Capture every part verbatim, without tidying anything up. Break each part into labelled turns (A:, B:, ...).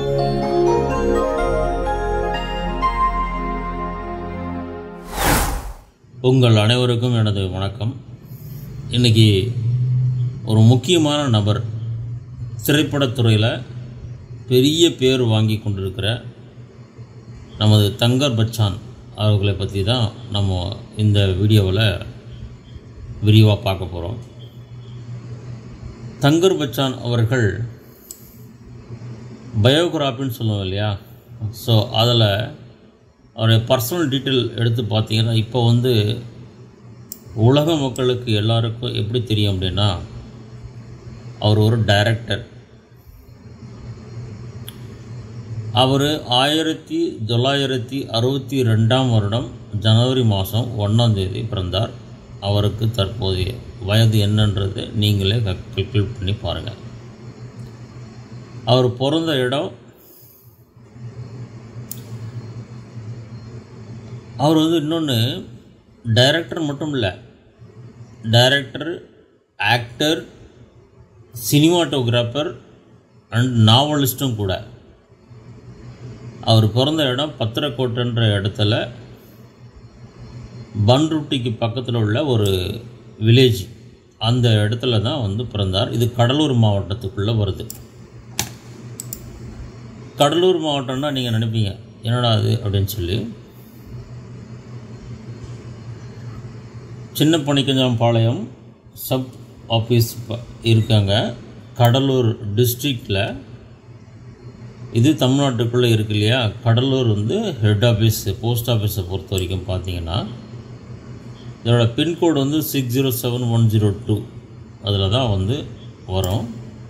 A: உங்கள் அனைவருக்கும் எனது வணக்கம். இன்றைக்கி ஒரு முக்கியமான நபர், திரைப்படத்துறையில் பெரிய பேர் வாங்கி கொண்டிருக்கிற நமது தங்கர் பச்சான் அவர்களை பற்றி தான் நம்ம இந்த வீடியோவில் விரிவாக பார்க்க போகிறோம். தங்கர் பச்சான் அவர்கள் பயோகிராஃபின்னு சொல்லுவோம் இல்லையா, ஸோ அதில் அவருடைய பர்சனல் டீட்டெயில் எடுத்து பார்த்தீங்கன்னா இப்போ வந்து உலக மக்களுக்கு எல்லாருக்கும் எப்படி தெரியும் அப்படின்னா, அவர் ஒரு டைரக்டர். அவர் ஆயிரத்தி தொள்ளாயிரத்தி அறுபத்தி ரெண்டாம் வருடம் ஜனவரி மாதம் ஒன்றாம் தேதி பிறந்தார். அவருக்கு தற்போதைய வயது என்னன்றது நீங்களே கல்குலேட் பண்ணி பாருங்கள். அவர் பிறந்த இடம், அவர் வந்து இன்னொன்று டைரக்டர் மட்டும் இல்லை, டைரக்டர், ஆக்டர், சினிமாட்டோகிராஃபர் அண்ட் நாவலிஸ்ட்டும் கூட. அவர் பிறந்த இடம் பத்திரக்கோட்டைன்ற இடத்துல பன்ருட்டிக்கு பக்கத்தில் உள்ள ஒரு வில்லேஜ், அந்த இடத்துல தான் வந்து பிறந்தார். இது கடலூர் மாவட்டத்துக்குள்ளே வருது. கடலூர் மாவட்டம்னா நீங்கள் நினைப்பீங்க என்னடா அது அப்படின்னு சொல்லி. சின்ன பணிக்கஞ்சாம்பாளையம் சப் ஆஃபீஸ் இருக்காங்க கடலூர் டிஸ்ட்ரிக்டில். இது தமிழ்நாட்டுக்குள்ளே இருக்கு இல்லையா. கடலூர் வந்து ஹெட் ஆஃபீஸ், போஸ்ட் ஆஃபீஸை பொறுத்த வரைக்கும் பார்த்தீங்கன்னா இதோட பின்கோடு வந்து six zero seven one zero two அதில் தான் வந்து வரும்.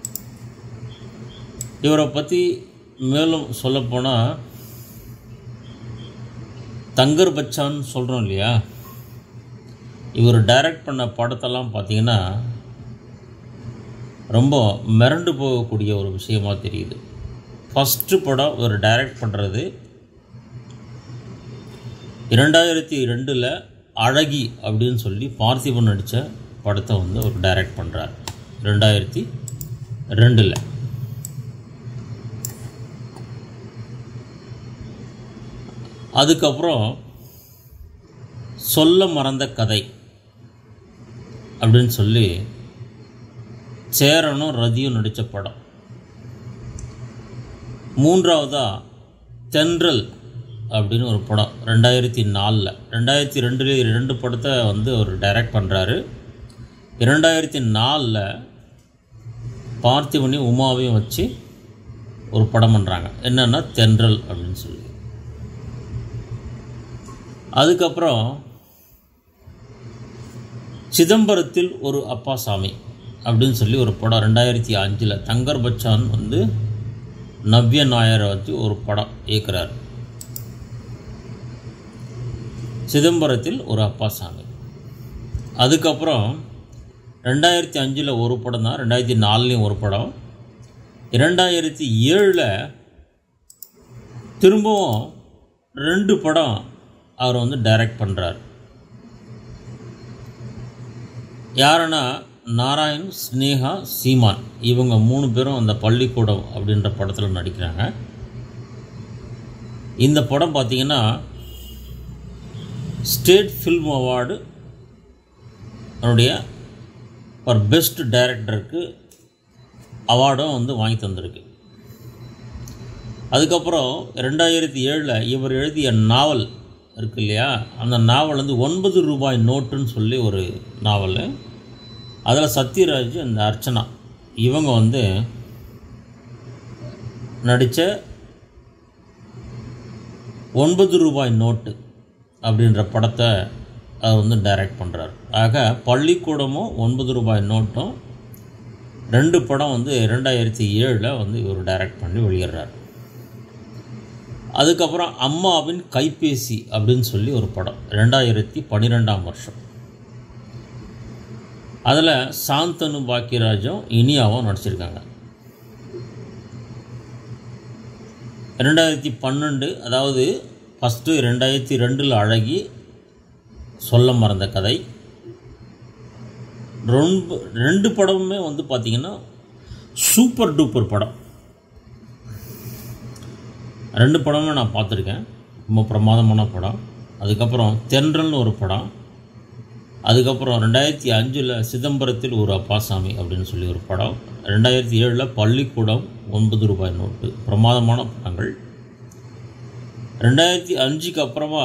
A: இவரை பற்றி மேலும் சொல்லப்போனால், தங்கர் பச்சான் சொல்கிறோம் இல்லையா, இவர் டைரக்ட் பண்ண படத்தெல்லாம் பார்த்தீங்கன்னா ரொம்ப மிரண்டு போகக்கூடிய ஒரு விஷயமாக தெரியுது. ஃபஸ்ட்டு படம் இவர் டைரக்ட் பண்ணுறது இரண்டாயிரத்தி ரெண்டில் அழகி அப்படின்னு சொல்லி பார்த்திபன் நடித்த படத்தை வந்து அவர் டைரக்ட் பண்ணுறார் ரெண்டாயிரத்தி ரெண்டில். அதுக்கப்புறம் சொல்ல மறந்த கதை அப்படின்னு சொல்லி சேரனும் ரதியும் நடித்த படம். மூன்றாவதாக தென்றல் அப்படின்னு ஒரு படம் ரெண்டாயிரத்தி நாலில், ரெண்டாயிரத்தி ரெண்டுல ரெண்டு படத்தை வந்து அவர் டைரக்ட் பண்ணுறாரு. இரண்டாயிரத்தி நாலில் பார்த்திபனையும் உமாவையும் வச்சு ஒரு படம் பண்ணுறாங்க, என்னென்னா தென்றல் அப்படின்னு சொல்லி. அதுக்கப்புறம் சிதம்பரத்தில் ஒரு அப்பாசாமி அப்படின்னு சொல்லி ஒரு படம் ரெண்டாயிரத்தி அஞ்சில் தங்கர் பச்சான் வந்து நவ்ய நாயரை வச்சு ஒரு படம் இயக்குறார், சிதம்பரத்தில் ஒரு அப்பாசாமி. அதுக்கப்புறம் ரெண்டாயிரத்தி அஞ்சில் ஒரு படம் தான், ரெண்டாயிரத்தி நாலுலேயும் ஒரு படம். இரண்டாயிரத்தி ஏழில் திரும்பவும் ரெண்டு படம் அவர் வந்து டைரக்ட் பண்ணுறார். யாருன்னா நாராயண், ஸ்னேகா, சீமான், இவங்க மூணு பேரும் அந்த பள்ளிக்கூடம் அப்படின்ற படத்தில் நடிக்கிறாங்க. இந்த படம் பார்த்திங்கன்னா ஸ்டேட் ஃபில்ம் அவார்டு அவருடைய ஒரு பெஸ்ட் டைரக்டருக்கு அவார்டும் வந்து வாங்கி தந்திருக்கு. அதுக்கப்புறம் ரெண்டாயிரத்தி ஏழில் இவர் எழுதிய நாவல் இருக்கு இல்லையா, அந்த நாவல் வந்து ஒன்பது ரூபாய் நோட்டுன்னு சொல்லி ஒரு நாவல். அதில் சத்யராஜ், அந்த அர்ச்சனா, இவங்க வந்து நடித்த ஒன்பது ரூபாய் நோட்டு அப்படின்ற படத்தை அவர் வந்து டைரக்ட் பண்ணுறார். ஆக பள்ளிக்கூடமும் ஒன்பது ரூபாய் நோட்டும் ரெண்டு படம் வந்து ரெண்டாயிரத்தி ஏழில் வந்து இவர் டைரக்ட் பண்ணி வெளியிடுறார். அதுக்கப்புறம் அம்மாவின் கைபேசி அப்படின்னு சொல்லி ஒரு படம் ரெண்டாயிரத்தி பன்னிரெண்டாம் வருஷம். அதில் சாந்தனு பாக்கியராஜும் இனியாவும் நடிச்சிருக்காங்க. ரெண்டாயிரத்தி பன்னெண்டு, அதாவது ஃபஸ்ட்டு ரெண்டாயிரத்தி ரெண்டில் அழகி, சொல்ல மறந்த கதை, ரொம்ப ரெண்டு படமுமே வந்து பார்த்திங்கன்னா சூப்பர் டூப்பர் படம். ரெண்டு படமே நான் பார்த்துருக்கேன். ரொம்ப பிரமாதமான படம். அதுக்கப்புறம் தென்றல்னு ஒரு படம். அதுக்கப்புறம் ரெண்டாயிரத்தி அஞ்சில் சிதம்பரத்தில் ஒரு அப்பாசாமி அப்படின்னு சொல்லி ஒரு படம். ரெண்டாயிரத்தி ஏழில் பள்ளிக்கூடம் ஒன்பது ரூபாய் நோட்டு. பிரமாதமான படங்கள். ரெண்டாயிரத்தி அஞ்சுக்கு அப்புறமா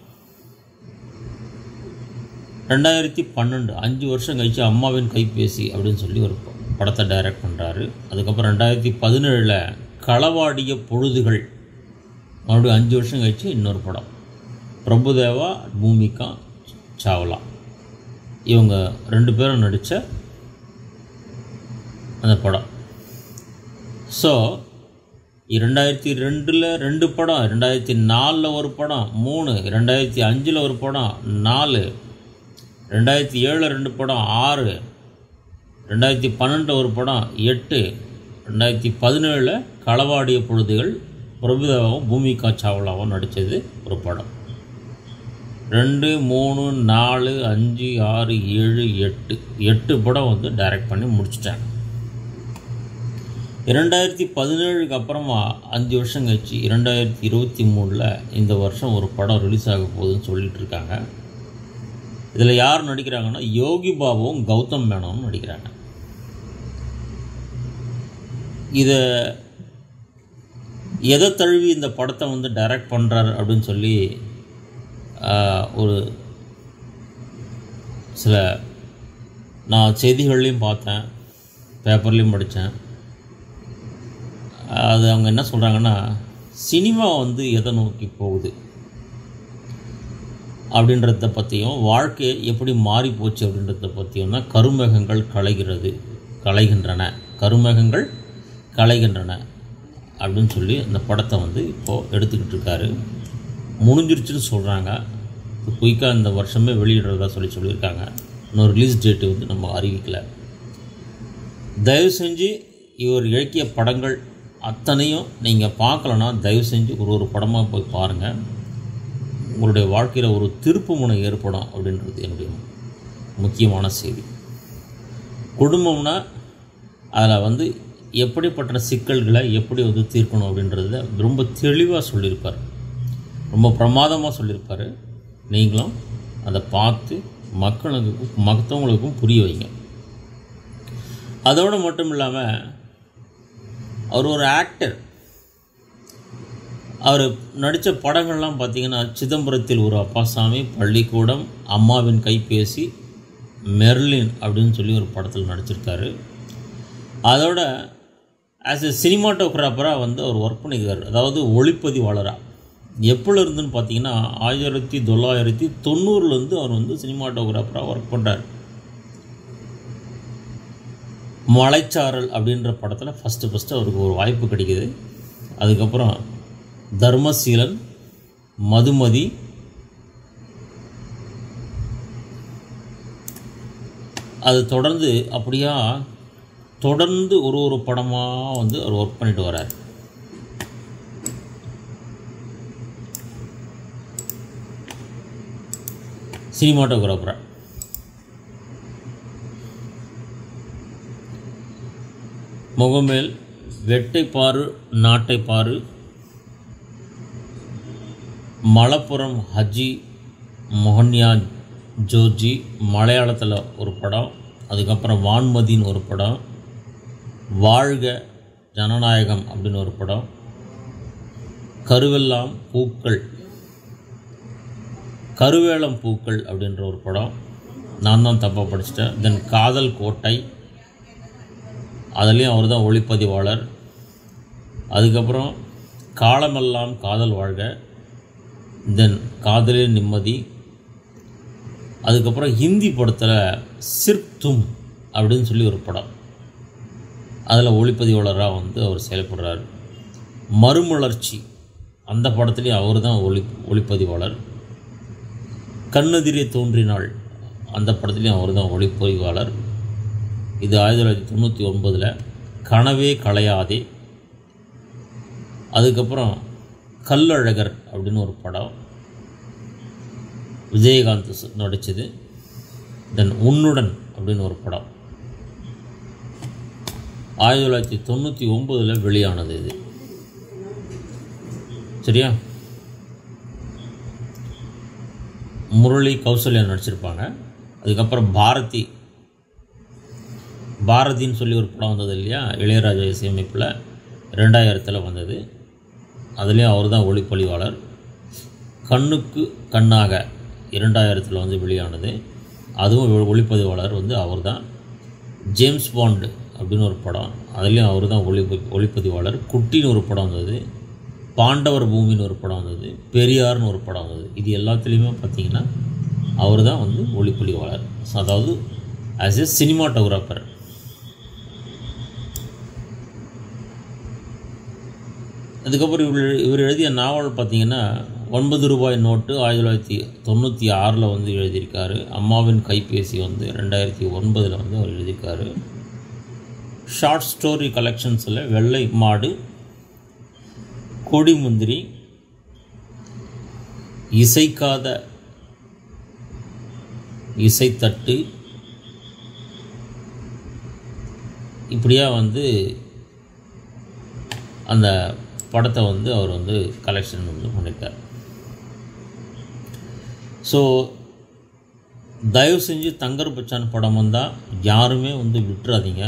A: ரெண்டாயிரத்தி பன்னெண்டு அஞ்சு வருஷம் கழிச்சு அம்மாவின் கைபேசி அப்படின்னு சொல்லி ஒரு படத்தை டைரக்ட் பண்ணுறாரு. அதுக்கப்புறம் ரெண்டாயிரத்தி பதினேழில் களவாடிய பொழுதுகள் மறுபடியும் அஞ்சு வருஷம் கழிச்சு இன்னொரு படம். பிரபுதேவா, பூமிகா, சாவ்லா இவங்க ரெண்டு பேரும் நடித்த அந்த படம். ஸோ ரெண்டாயிரத்தி ரெண்டில் ரெண்டு படம், ரெண்டாயிரத்தி நாலில் ஒரு படம், மூணு, ரெண்டாயிரத்தி அஞ்சில் ஒரு படம், நாலு, ரெண்டாயிரத்தி ஏழில் ரெண்டு படம், ஆறு, ரெண்டாயிரத்தி பன்னெண்டில் ஒரு படம், எட்டு, ரெண்டாயிரத்தி பதினேழில் களவாடிய பொழுதுகள் பிரபுதேவாவும் பூமிகா சாவ்லாவும் நடித்தது ஒரு படம். ரெண்டு, மூணு, நாலு, அஞ்சு, ஆறு, ஏழு, எட்டு எட்டு படம் வந்து டைரக்ட் பண்ணி முடிச்சிட்டாங்க. இரண்டாயிரத்தி பதினேழுக்கு அப்புறமா அஞ்சு வருஷம் கழிச்சு இரண்டாயிரத்தி இருபத்தி மூணில் இந்த வருஷம் ஒரு படம் ரிலீஸ் ஆக போகுதுன்னு சொல்லிட்டு இருக்காங்க. இதில் யார் நடிக்கிறாங்கன்னா யோகி பாபுவும் கௌதம் மேனனும் நடிக்கிறாங்க. இதை எதை தழுவி இந்த படத்தை வந்து டைரக்ட் பண்ணுறாரு அப்படின்னு சொல்லி ஒரு சில நான் செய்திகள்லையும் பார்த்தேன், பேப்பர்லேயும் படித்தேன். அது அவங்க என்ன சொல்கிறாங்கன்னா, சினிமா வந்து எதை நோக்கி போகுது அப்படின்றத பற்றியும், வாழ்க்கை எப்படி மாறி போச்சு அப்படின்றத பற்றியும் தான் கருமேகங்கள் களைகிறது களைகின்றன கருமேகங்கள் களைகின்றன அப்படின்னு சொல்லி அந்த படத்தை வந்து இப்போது எடுத்துக்கிட்டு இருக்காரு. முடிஞ்சிருச்சுன்னு சொல்கிறாங்க. குயிக்காக இந்த வருஷமே வெளியிடுறதா சொல்லி சொல்லியிருக்காங்க. இன்னொரு ரிலீஸ் டேட்டு வந்து நம்ம அறிவிக்கலை. தயவு செஞ்சு இவர் இயக்கிய படங்கள் அத்தனையும் நீங்கள் பார்க்கலன்னா தயவு செஞ்சு ஒரு ஒரு படமாக போய் பாருங்கள். உங்களுடைய வாழ்க்கையில் ஒரு திருப்பு முனை ஏற்படும் அப்படின்றது என்னுடைய முக்கியமான செய்தி. குடும்பம்னா அதில் வந்து எப்படிப்பட்ட சிக்கல்களை எப்படி வந்து தீர்க்கணும் அப்படின்றத ரொம்ப தெளிவாக சொல்லியிருப்பார், ரொம்ப பிரமாதமாக சொல்லியிருப்பார். நீங்களும் அதை பார்த்து மக்களுக்கும் மற்றவங்களுக்கும் புரிய வைங்க. அதோடு மட்டும் இல்லாமல் அவர் ஒரு ஆக்டர். அவர் நடித்த படங்கள்லாம் பார்த்திங்கன்னா சிதம்பரத்தில் ஒரு அப்பாசாமி, பள்ளிக்கூடம், அம்மாவின் கைபேசி, மெர்லின் அப்படின்னு சொல்லி ஒரு படத்தில் நடிச்சிருக்காரு. அதோட ஆஸ் எ சினிமாட்டோகிராஃபராக வந்து அவர் ஒர்க் பண்ணிக்கிறார். அதாவது ஒளிப்பதிவாளராக எப்போ இருந்துன்னு பார்த்தீங்கன்னா ஆயிரத்தி தொள்ளாயிரத்தி தொண்ணூறுலேருந்து அவர் வந்து சினிமாட்டோகிராஃபராக ஒர்க் பண்ணுறார். மலைச்சாரல் அப்படின்ற படத்தில் ஃபஸ்ட்டு ஃபஸ்ட்டு அவருக்கு ஒரு வாய்ப்பு கிடைக்கிது. அதுக்கப்புறம் தர்மசீலன், மதுமதி, அது தொடர்ந்து அப்படியா தொடர்ந்து ஒரு ஒரு படமாக வந்து அவர் ஒர்க் பண்ணிட்டு வரார். சினிமாட்டோகிராஃபரா. முகமேல், வெட்டைப்பாறு, நாட்டைப்பாறு, மலப்புரம் ஹஜி, மொஹன்யா ஜோர்ஜி மலையாளத்தில் ஒரு படம். அதுக்கப்புறம் வான்மதின்னு ஒரு படம், வாழ்க ஜனநாயகம் அப்படின்னு ஒரு படம், கருவெல்லாம் பூக்கள், கருவேலம் பூக்கள் அப்படின்ற ஒரு படம், நான் தான் தப்பாக படிச்சிட்டேன். தென் காதல் கோட்டை, அதுலேயும் அவர் தான் ஒளிப்பதிவாளர். அதுக்கப்புறம் காலமெல்லாம் காதல் வாழ்க, தென் காதலில் நிம்மதி. அதுக்கப்புறம் ஹிந்தி படத்தில் சிர்ப் தும் அப்படின்னு சொல்லி ஒரு படம், அதில் ஒளிப்பதிவாளராக வந்து அவர் செயல்படுறார். மறுமலர்ச்சி அந்த படத்துலேயும் அவர் தான் ஒளி ஒளிப்பதிவாளர். கண்ணெதிரே தோன்றினாள் அந்த படத்துலேயும் அவர் தான் ஒளிப்பதிவாளர். இது ஆயிரத்தி தொள்ளாயிரத்தி தொண்ணூற்றி ஒன்பதில். கனவே கலையாதே, அதுக்கப்புறம் கல்லழகர் அப்படின்னு ஒரு படம், விஜயகாந்த் நடித்தது. தென் உன்னுடன் அப்படின்னு ஒரு படம் ஆயிரத்தி தொள்ளாயிரத்தி தொண்ணூற்றி ஒம்பதில் வெளியானது. இது சரியா? முரளி கௌசல்யா நடிச்சிருப்பாங்க. அதுக்கப்புறம் பாரதி பாரதின்னு சொல்லி ஒரு படம் வந்தது இல்லையா, இளையராஜா இசையமைப்பில் ரெண்டாயிரத்தில் வந்தது. அதுலேயும் அவர் தான் ஒளிப்பதிவாளர். கண்ணுக்கு கண்ணாக இரண்டாயிரத்தில் வந்து வெளியானது, அதுவும் ஒளிப்பதிவாளர் வந்து அவர் தான். ஜேம்ஸ் பாண்டு அப்படின்னு ஒரு படம், அதுலேயும் அவர் தான் ஒளி ஒளிப்பதிவாளர். குட்டின்னு ஒரு படம் வந்தது, பாண்டவர் பூமின்னு ஒரு படம் வந்தது, பெரியார்னு ஒரு படம் வந்தது. இது எல்லாத்துலேயுமே பார்த்திங்கன்னா அவர் தான் வந்து ஒளிப்பதிவாளர், அதாவது ஆஸ் எ சினிமாட்டோகிராஃபர். அதுக்கப்புறம் இவர் இவர் எழுதிய நாவல் பார்த்திங்கன்னா ஒன்பது ரூபாய் நோட்டு ஆயிரத்தி தொள்ளாயிரத்தி தொண்ணூற்றி ஆறில் வந்து எழுதியிருக்காரு. அம்மாவின் கைபேசி வந்து ரெண்டாயிரத்தி ஒன்பதில் வந்து அவர் எழுதியிருக்காரு. ஷார்ட் ஸ்டோரி கலெக்ஷன்ஸில் வெள்ளை மாடு, கொடிமுந்திரி, இசைக்காத இசைத்தட்டு, இப்படியா வந்து அந்த படத்தை வந்து அவர் வந்து கலெக்ஷன் வந்து பண்ணிட்டார். ஸோ தயவு செஞ்சு தங்கர் பச்சான் படம் வந்தால் யாருமே வந்து விட்டுறாதீங்க.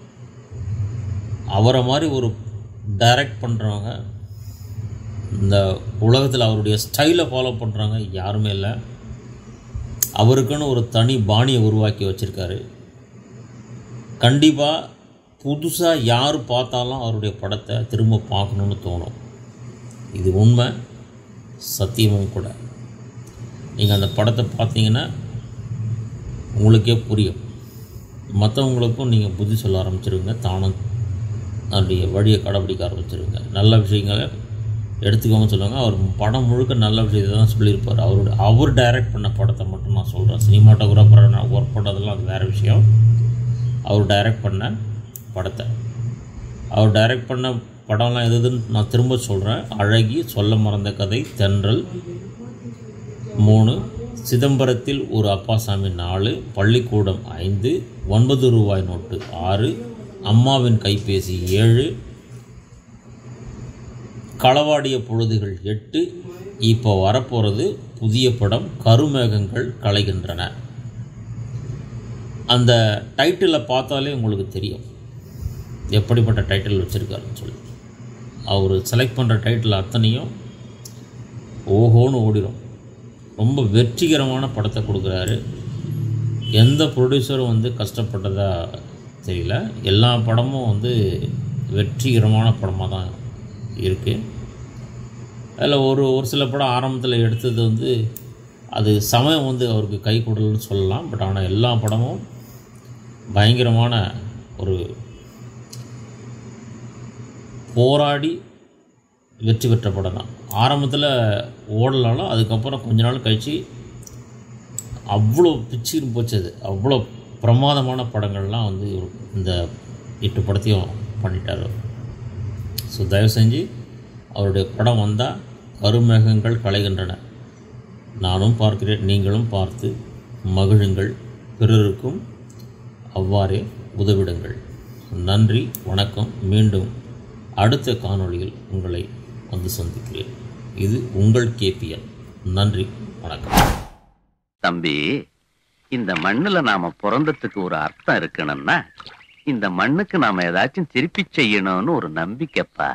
A: அவரை மாதிரி ஒரு டைரக்ட் பண்ணுறவங்க இந்த உலகத்தில் அவருடைய ஸ்டைலை ஃபாலோ பண்ணுறாங்க யாருமே இல்லை. அவருக்குன்னு ஒரு தனி பாணியை உருவாக்கி வச்சுருக்காரு. கண்டிப்பாக புதுசாக யார் பார்த்தாலும் அவருடைய படத்தை திரும்ப பார்க்கணுன்னு தோணும். இது உண்மை, சத்தியமும் கூட. நீங்கள் அந்த படத்தை பார்த்தீங்கன்னா உங்களுக்கே புரியும். மற்றவங்களுக்கும் நீங்கள் புத்தி சொல்ல ஆரம்பிச்சிருங்க, தானும் அதனுடைய வழியை கடைப்பிடிக்க ஆரம்பிச்சிருங்க. நல்ல விஷயங்களை எடுத்துக்கோங்க சொல்லுவாங்க. அவர் படம் முழுக்க நல்ல விஷயத்தை தான் சொல்லியிருப்பார். அவருடைய அவர் டைரக்ட் பண்ண படத்தை மட்டும் நான் சொல்கிறேன். சினிமாட்டோகிராஃபராக நான் ஒர்க் பண்ணதெல்லாம் அது வேறு விஷயம். அவர் டைரக்ட் பண்ண படத்தை, அவர் டைரக்ட் பண்ண படம்லாம் எதுன்னு நான் திரும்ப சொல்கிறேன். அழகி, சொல்ல மறந்த கதை, தென்றல் மூணு, சிதம்பரத்தில் ஒரு அப்பாசாமி நாலு, பள்ளிக்கூடம் ஐந்து, ஒன்பது ரூபாய் நோட்டு ஆறு, அம்மாவின் கைபேசி ஏழு, களவாடிய பொழுதுகள் எட்டு, இப்போ வரப்போகிறது புதிய படம் கருமேகங்கள் களைகின்றன. அந்த டைட்டிலை பார்த்தாலே உங்களுக்கு தெரியும் எப்படிப்பட்ட டைட்டில் வச்சுருக்காருன்னு சொல்லி. அவர் செலக்ட் பண்ணுற டைட்டில் அத்தனையும் ஓஹோன்னு ஓடிடும். ரொம்ப வெற்றிகரமான படத்தை கொடுக்குறாரு. எந்த ப்ரொடியூசரும் வந்து கஷ்டப்பட்டதாக தெரியல. எல்லா படமும் வந்து வெற்றிகரமான படமாக தான் இருக்குது. அதில் ஒரு ஒரு சில படம் ஆரம்பத்தில் எடுத்தது வந்து அது சமயம் வந்து அவருக்கு கை கொடுலன்னு சொல்லலாம். பட் ஆனால் எல்லா படமும் பயங்கரமான ஒரு போராடி வெற்றி பெற்ற படம் தான். ஆரம்பத்தில் ஓடலாலும் அதுக்கப்புறம் கொஞ்ச நாள் கழித்து அவ்வளோ பிச்சுன்னு போச்சு. அது அவ்வளோ பிரமாதமான படங்கள்லாம் வந்து இந்த எட்டு படத்தையும் பண்ணிட்டார். ஸோ தயவு செஞ்சு அவருடைய படம் வந்தால் கருமேகங்கள் களைகின்றன. நானும் பார்க்கிறேன், நீங்களும் பார்த்து மகிழுங்கள், பிறருக்கும் அவ்வாறே உதவிடுங்கள். நன்றி, வணக்கம். மீண்டும் அடுத்த காணொளியில் உங்களை வந்து சந்திக்கிறேன். இது உங்கள் கேபிஎன். நன்றி, வணக்கம்.
B: தம்பி, இந்த மண்ணுல நாம பிறந்ததுக்கு ஒரு அர்த்தம் இருக்கணும்னா இந்த மண்ணுக்கு நாம ஏதாச்சும் திருப்பி செய்யணும்னு ஒரு நம்பிக்கைப்பா.